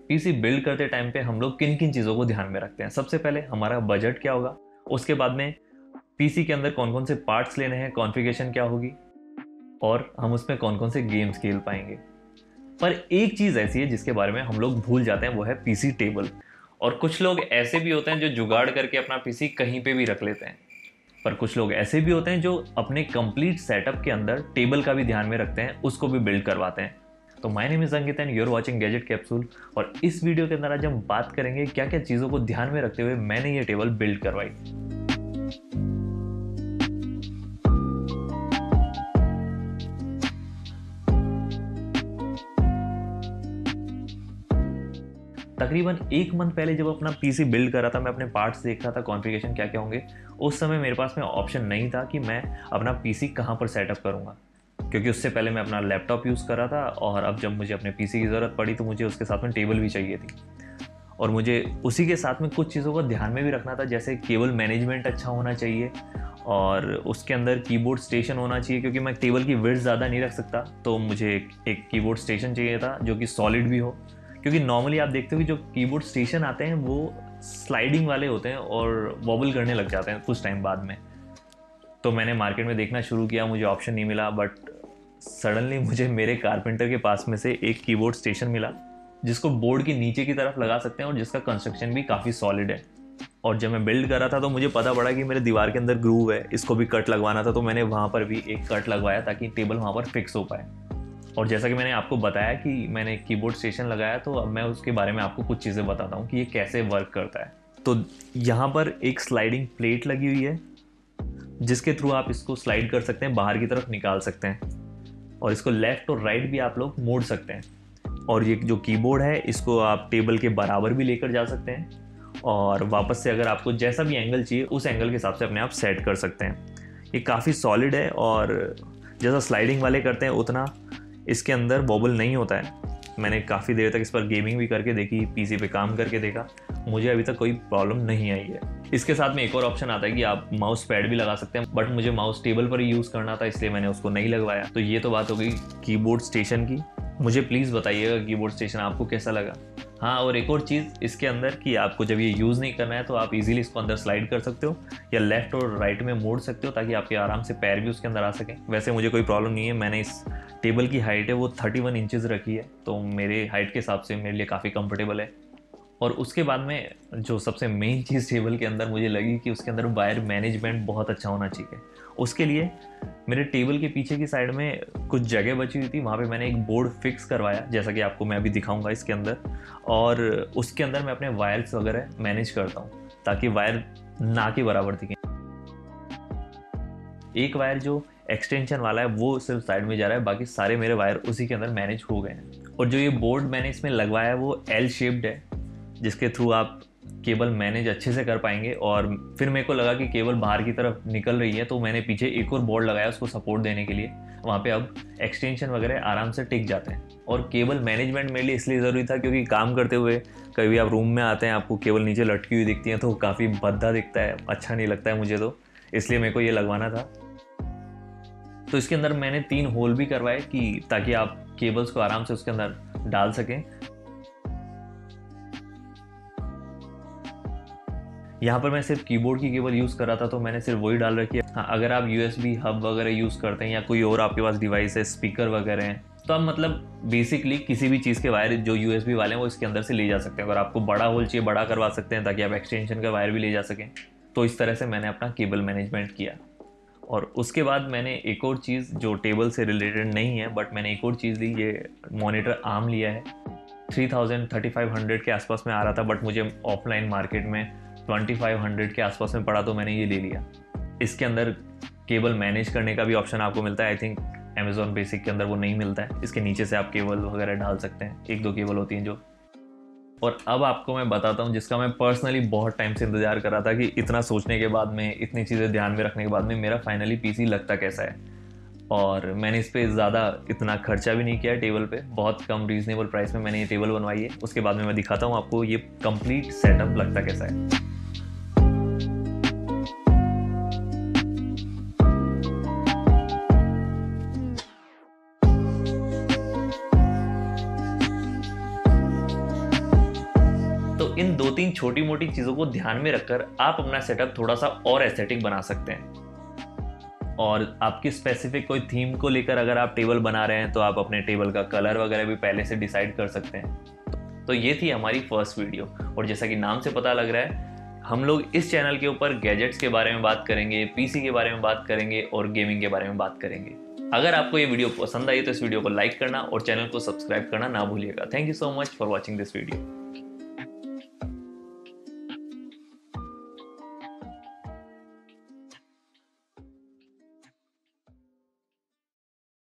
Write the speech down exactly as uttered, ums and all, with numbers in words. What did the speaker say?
PC build करते time पे हम लोग किन किन चीज़ों को ध्यान में रखते हैं। सबसे पहले हमारा बजट क्या होगा, उसके बाद में पीसी के अंदर कौन कौन से पार्ट्स लेने हैं, कॉन्फ़िगरेशन क्या होगी, और हम उसमें कौन कौन से गेम्स खेल पाएंगे। पर एक चीज़ ऐसी है जिसके बारे में हम लोग भूल जाते हैं, वो है पीसी टेबल। और कुछ लोग ऐसे भी होते हैं जो जुगाड़ करके अपना पीसी कहीं पे भी रख लेते हैं, पर कुछ लोग ऐसे भी होते हैं जो अपने कंप्लीट सेटअप के अंदर टेबल का भी ध्यान में रखते हैं, उसको भी बिल्ड करवाते हैं। तो my name is Ankit and you are watching gadget capsule. और इस वीडियो के अंदर आज हम बात करेंगे क्या क्या चीज़ों को ध्यान में रखते हुए मैंने ये टेबल बिल्ड करवाई। तकरीबन एक मंथ पहले जब अपना पीसी बिल्ड कर रहा था, मैं अपने पार्ट्स देख रहा था, कॉन्फ़िगरेशन क्या क्या होंगे। उस समय मेरे पास में ऑप्शन नहीं था कि मैं अपना पीसी कहाँ पर सेटअप करूँगा, क्योंकि उससे पहले मैं अपना लैपटॉप यूज़ कर रहा था और अब जब मुझे अपने पीसी की ज़रूरत पड़ी तो मुझे उसके साथ में टेबल भी चाहिए थी। और मुझे उसी के साथ में कुछ चीज़ों को ध्यान में भी रखना था, जैसे केबल मैनेजमेंट अच्छा होना चाहिए और उसके अंदर कीबोर्ड स्टेशन होना चाहिए, क्योंकि मैं टेबल की विड्थ ज़्यादा नहीं रख सकता। तो मुझे एक, एक कीबोर्ड स्टेशन चाहिए था जो कि सॉलिड भी हो, क्योंकि नॉर्मली आप देखते हो कि जो कीबोर्ड स्टेशन आते हैं वो स्लाइडिंग वाले होते हैं और वॉबल करने लग जाते हैं कुछ टाइम बाद में। तो मैंने मार्केट में देखना शुरू किया, मुझे ऑप्शन नहीं मिला, बट सडनली मुझे मेरे कारपेंटर के पास में से एक कीबोर्ड स्टेशन मिला जिसको बोर्ड के नीचे की तरफ लगा सकते हैं और जिसका कंस्ट्रक्शन भी काफ़ी सॉलिड है। और जब मैं बिल्ड कर रहा था तो मुझे पता पड़ा कि मेरे दीवार के अंदर ग्रूव है, इसको भी कट लगवाना था, तो मैंने वहाँ पर भी एक कट लगवाया ताकि टेबल वहाँ पर फिक्स हो पाए। और जैसा कि मैंने आपको बताया कि मैंने कीबोर्ड स्टेशन लगाया, तो अब मैं उसके बारे में आपको कुछ चीज़ें बताता हूँ कि ये कैसे वर्क करता है। तो यहाँ पर एक स्लाइडिंग प्लेट लगी हुई है जिसके थ्रू आप इसको स्लाइड कर सकते हैं, बाहर की तरफ निकाल सकते हैं, और इसको लेफ़्ट और राइट भी आप लोग मोड़ सकते हैं। और ये जो कीबोर्ड है इसको आप टेबल के बराबर भी लेकर जा सकते हैं और वापस से अगर आपको जैसा भी एंगल चाहिए उस एंगल के हिसाब से अपने आप सेट कर सकते हैं। ये काफ़ी सॉलिड है और जैसा स्लाइडिंग वाले करते हैं उतना इसके अंदर वॉबल नहीं होता है। मैंने काफ़ी देर तक इस पर गेमिंग भी करके देखी, पीसी पे काम करके देखा, मुझे अभी तक कोई प्रॉब्लम नहीं आई है। इसके साथ में एक और ऑप्शन आता है कि आप माउस पैड भी लगा सकते हैं, बट मुझे माउस टेबल पर ही यूज़ करना था इसलिए मैंने उसको नहीं लगवाया। तो ये तो बात हो गई कीबोर्ड स्टेशन की। मुझे प्लीज़ बताइएगा कीबोर्ड स्टेशन आपको कैसा लगा। हाँ, और एक और चीज़ इसके अंदर कि आपको जब ये यूज़ नहीं करना है तो आप इजीली इसको अंदर स्लाइड कर सकते हो या लेफ़्ट और राइट में मोड़ सकते हो ताकि आपके आराम से पैर भी उसके अंदर आ सकें। वैसे मुझे कोई प्रॉब्लम नहीं है, मैंने इस टेबल की हाइट है वो इकतीस इंचेस रखी है, तो मेरे हाइट के हिसाब से मेरे लिए काफ़ी कंफर्टेबल है। और उसके बाद में जो सबसे मेन चीज़ टेबल के अंदर मुझे लगी कि उसके अंदर वायर मैनेजमेंट बहुत अच्छा होना चाहिए। उसके लिए मेरे टेबल के पीछे की साइड में कुछ जगह बची हुई थी, वहाँ पे मैंने एक बोर्ड फिक्स करवाया, जैसा कि आपको मैं अभी दिखाऊंगा इसके अंदर। और उसके अंदर मैं अपने वायर्स वगैरह मैनेज करता हूँ ताकि वायर ना के बराबर दिखें। एक वायर जो एक्सटेंशन वाला है वो सिर्फ साइड में जा रहा है, बाकी सारे मेरे वायर उसी के अंदर मैनेज हो गए हैं। और जो ये बोर्ड मैंने इसमें लगवाया है वो एल शेप्ड है, जिसके थ्रू आप केबल मैनेज अच्छे से कर पाएंगे। और फिर मेरे को लगा कि केबल बाहर की तरफ निकल रही है तो मैंने पीछे एक और बोर्ड लगाया उसको सपोर्ट देने के लिए। वहाँ पे अब एक्सटेंशन वगैरह आराम से टिक जाते हैं। और केबल मैनेजमेंट मेरे लिए इसलिए ज़रूरी था क्योंकि काम करते हुए कभी आप रूम में आते हैं, आपको केबल नीचे लटकी हुई दिखती है तो काफ़ी भद्दा दिखता है, अच्छा नहीं लगता है मुझे, तो इसलिए मेरे को ये लगवाना था। तो इसके अंदर मैंने तीन होल भी करवाए कि ताकि आप केबल्स को आराम से उसके अंदर डाल सकें। यहाँ पर मैं सिर्फ कीबोर्ड की केबल यूज़ कर रहा था तो मैंने सिर्फ वही डाल रखी है। हाँ, अगर आप यूएसबी हब वगैरह यूज़ करते हैं या कोई और आपके पास डिवाइस है, स्पीकर वगैरह हैं, तो आप मतलब बेसिकली किसी भी चीज़ के वायर जो यूएसबी वाले हैं वो इसके अंदर से ले जा सकते हैं। अगर आपको बड़ा होल चाहिए बड़ा करवा सकते हैं ताकि आप एक्सटेंशन का वायर भी ले जा सकें। तो इस तरह से मैंने अपना केबल मैनेजमेंट किया। और उसके बाद मैंने एक और चीज़ जो टेबल से रिलेटेड नहीं है, बट मैंने एक और चीज़ ली, ये मॉनिटर आर्म लिया है। Three thousand thirty five hundred के आसपास में आ रहा था, बट मुझे ऑफलाइन मार्केट में ट्वेंटी फाइव हंड्रेड के आसपास में पड़ा तो मैंने ये ले लिया। इसके अंदर केबल मैनेज करने का भी ऑप्शन आपको मिलता है। आई थिंक अमेजॉन बेसिक के अंदर वो नहीं मिलता है। इसके नीचे से आप केबल वगैरह डाल सकते हैं, एक दो केबल होती हैं जो। और अब आपको मैं बताता हूँ जिसका मैं पर्सनली बहुत टाइम से इंतजार कर रहा था कि इतना सोचने के बाद में, इतनी चीज़ें ध्यान में रखने के बाद में मेरा फाइनली पीसी लगता कैसा है। और मैंने इस पर ज़्यादा इतना खर्चा भी नहीं किया टेबल पे, बहुत कम रीजनेबल प्राइस में मैंने ये टेबल बनवाई है। उसके बाद में मैं दिखाता हूँ आपको ये कंप्लीट सेटअप लगता कैसा है। तो इन दो तीन छोटी मोटी चीज़ों को ध्यान में रखकर आप अपना सेटअप थोड़ा सा और एस्थेटिक बना सकते हैं। और आपकी स्पेसिफिक कोई थीम को लेकर अगर आप टेबल बना रहे हैं तो आप अपने टेबल का कलर वगैरह भी पहले से डिसाइड कर सकते हैं। तो ये थी हमारी फर्स्ट वीडियो, और जैसा कि नाम से पता लग रहा है, हम लोग इस चैनल के ऊपर गैजेट्स के बारे में बात करेंगे, पीसी के बारे में बात करेंगे और गेमिंग के बारे में बात करेंगे। अगर आपको ये वीडियो पसंद आई तो इस वीडियो को लाइक करना और चैनल को सब्सक्राइब करना ना भूलिएगा। Thank you so much for watching this video.